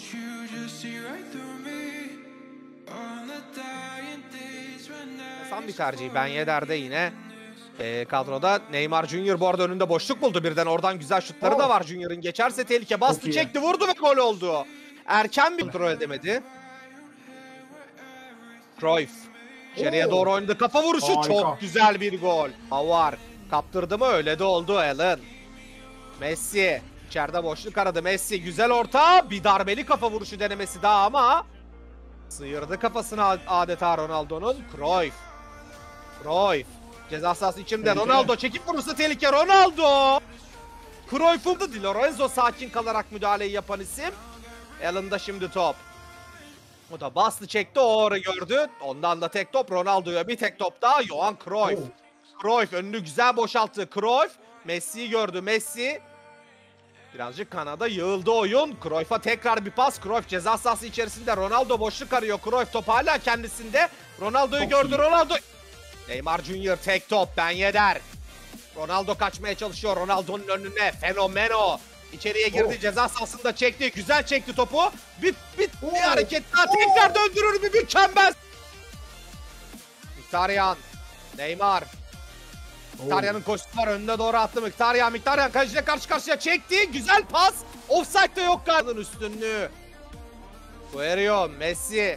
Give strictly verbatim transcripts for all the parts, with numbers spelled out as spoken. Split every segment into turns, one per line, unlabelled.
Tam bir tercih. Ben Yedder'de yine e, kadroda. Neymar Junior bu arada önünde boşluk buldu birden. Oradan güzel şutları oh. da var Junior'ın. Geçerse tehlike. Bastı, çekti, vurdu ve gol oldu. Erken bir kontrol edemedi. Cruyff. İçeriye oh. doğru oynadı. Kafa vuruşu. Harika. Çok güzel bir gol. Avar. Kaptırdı mı? Öyle de oldu Allen. Messi. İçeride boşluk aradı. Messi. Güzel orta. Bir darbeli kafa vuruşu denemesi daha ama sıyırdı kafasını adeta Ronaldo'nun. Cruyff. Cruyff. Ceza sahası içinde. Ronaldo çekip vurursa tehlike. Ronaldo. Cruyff'un da Di Lorenzo sakin kalarak müdahaleyi yapan isim. Allen'da şimdi top. O da bastı, çekti, o ara gördü. Ondan da tek top Ronaldo'ya, bir tek top daha Johan Cruyff. Oh. Cruyff önünü güzel boşalttı. Cruyff Messi'yi gördü. Messi birazcık kanada yığıldı oyun. Cruyff'a tekrar bir pas. Cruyff ceza sahası içerisinde. Ronaldo boşluk arıyor. Cruyff top hala kendisinde. Ronaldo'yu gördü. İyi. Ronaldo. Neymar Junior tek top. Ben Yedder. Ronaldo kaçmaya çalışıyor. Ronaldo'nun önüne. Fenomeno. İçeriye girdi. Oh. Ceza sahasında çekti. Güzel çekti topu. Bir, bir, oh. bir hareket daha. Oh. Tekrar döndürür bir mükemmel. Mkhitaryan. Neymar. Mkhitaryan'ın koşusu var. Önüne doğru attı Mkhitaryan. Mkhitaryan kaleciyle karşı karşıya çekti. Güzel pas. Offside'da yok galiba üstünlüğü. Guerrero, Messi.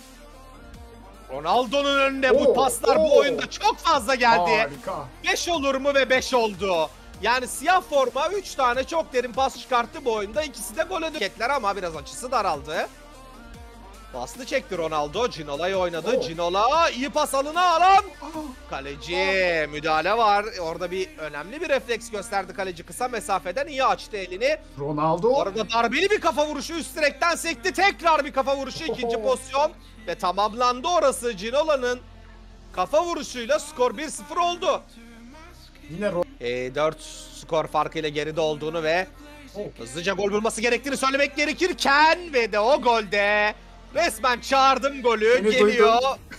Ronaldo'nun önünde oh. bu paslar oh. bu oyunda çok fazla geldi. beş olur mu ve beş oldu. Yani siyah forma üç tane çok derin pas çıkarttı bu oyunda. İkisi de gole döketler ama biraz açısı daraldı. Paslı çekti Ronaldo. Ginola'yı oynadı. Oh. Ginola iyi pas, alına alan. Oh. Kaleci oh. müdahale var. Orada bir önemli bir refleks gösterdi kaleci. Kısa mesafeden iyi açtı elini.
Ronaldo.
Orada darbeli bir kafa vuruşu üst direkten sekti. Tekrar bir kafa vuruşu. ikinci oh. pozisyon. Ve tamamlandı orası. Ginola'nın kafa vuruşuyla skor bir sıfır oldu.
Yine
e, dört skor farkıyla geride olduğunu ve oh. hızlıca gol bulması gerektiğini söylemek gerekirken ve de o golde resmen çağırdım golü. Seni geliyor.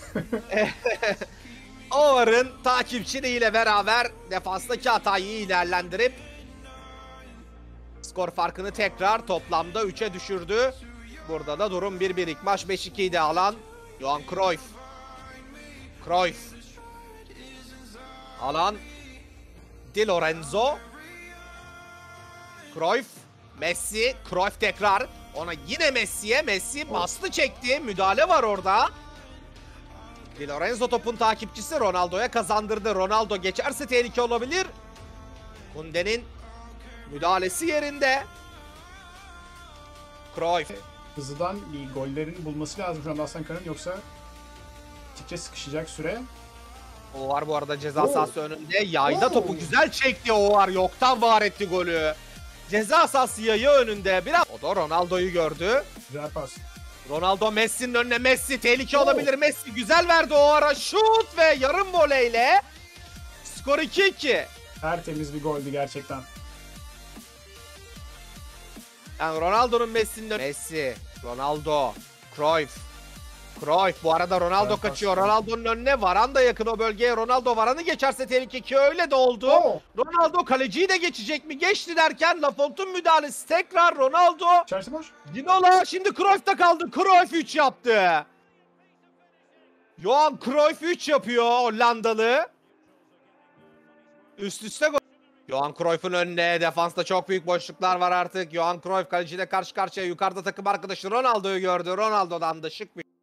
Ovar'ın takipçiliğiyle beraber defanstaki hatayı ilerlendirip skor farkını tekrar toplamda üçe düşürdü. Burada da durum bir bir. İlk maç beş ikiydi alan Johan Cruyff. Cruyff. Alan Di Lorenzo. Cruyff. Messi. Cruyff tekrar. Ona yine Messi'ye. Messi bastı, çekti. Müdahale var orada. Di Lorenzo topun takipçisi, Ronaldo'ya kazandırdı. Ronaldo geçerse tehlike olabilir. Kunde'nin müdahalesi yerinde. Cruyff.
Hızlıdan bir gollerin bulması lazım şu anda Aslankara'nın, yoksa tikçe sıkışacak süre.
O var bu arada ceza sahası önünde. Yayda oh. topu güzel çekti. O var yoktan var etti golü. Ceza sahası yayı önünde. Biraz. O da Ronaldo'yu gördü.
Güzel pas.
Ronaldo Messi'nin önüne. Messi tehlike oh. olabilir. Messi güzel verdi o ara. Şut ve yarım voleyle skor iki iki.
Tertemiz bir goldü gerçekten.
Yani Ronaldo'nun Messi'nin önüne. Messi, Ronaldo, Cruyff. Cruyff bu arada Ronaldo evet, kaçıyor. Ronaldo'nun önüne, Varan da yakın o bölgeye. Ronaldo Varan'ı geçerse tehlike, ki öyle de oldu. Oh. Ronaldo kaleciyi de geçecek mi? Geçti derken Lafont'un müdahalesi tekrar Ronaldo.
İçerisi boş.
Ginola şimdi Cruyff'ta kaldı. Cruyff üç yaptı. Johan Cruyff üç yapıyor Hollandalı. Üst üste gol. Johan Cruyff'un önüne, defansta çok büyük boşluklar var artık. Johan Cruyff kaleciyle karşı karşıya, yukarıda takım arkadaşı Ronaldo'yu gördü. Ronaldo'dan da şık bir